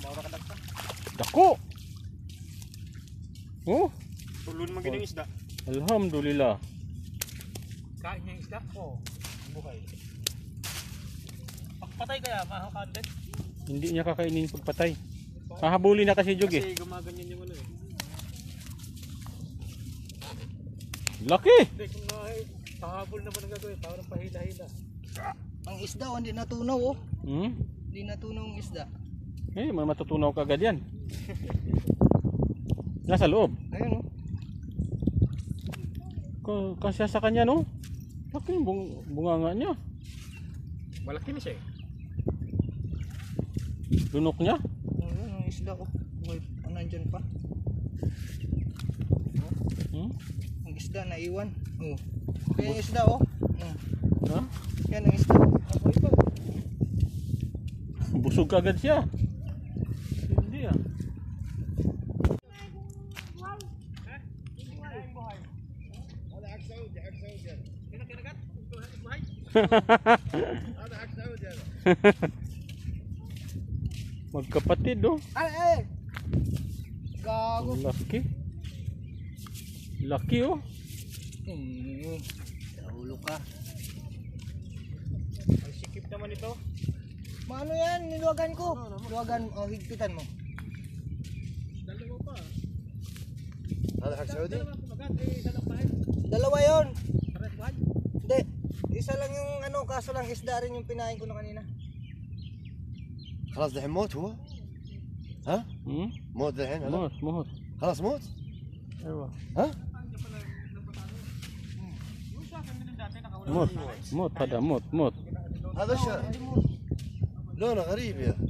Dako. Oh, Tulun magining isda. alhamdulillah. Kain niya isda. Oh, buhay. Patay kaya, mahakadad. Hindi niya kakainin yung pagpatay. Hahabulin na kasi Jug eh. Kasi gumaganyan yung ano eh. Laki! Hindi, kung pahabol naman ang gagawin, parang pahila-hila. Ang isda, hindi natunaw oh. Hmm? Hindi natunaw ang isda. Eh, may matutunaw ka agad yan. Nasa loob. Ayun oh. Kasi sa kanya no. Laki yung bunganga niya. Malaki na siya eh. Lunok niya. Ayun ang isda oh. Nandyan pa. Hmm? Ang isda naiwan. Oh. Kaya yung isda oh. Ha? Yan ang isda. Ako ito. Busog agad siya. Hindi ah. Magkapatid oh. Ay! Gago. Laki. Laki oh. Ulo ka. Ang sikip naman ito. Maano yan? Niluwagan ko. Niluwagan o higpitan mo. Dalawa pa. هذا حق سعودي؟ Dalawa yon. Pares buhay. Hindi. Isa lang yung ano, kaso lang isda rin yung pinain ko na kanina. خلاص دحين موت هو؟ ها؟ موت دحين هلا؟ موت خلاص موت؟ ايوه ها؟ موت هذا موت هذا ايش؟ لونه غريب يا